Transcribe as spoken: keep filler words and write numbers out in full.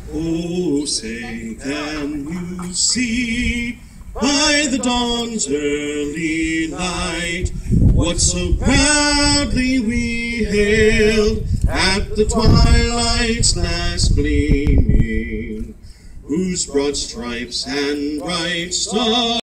Oh, say, can you see by the dawn's early light what so proudly we hailed at the twilight's last gleaming, whose broad stripes and bright stars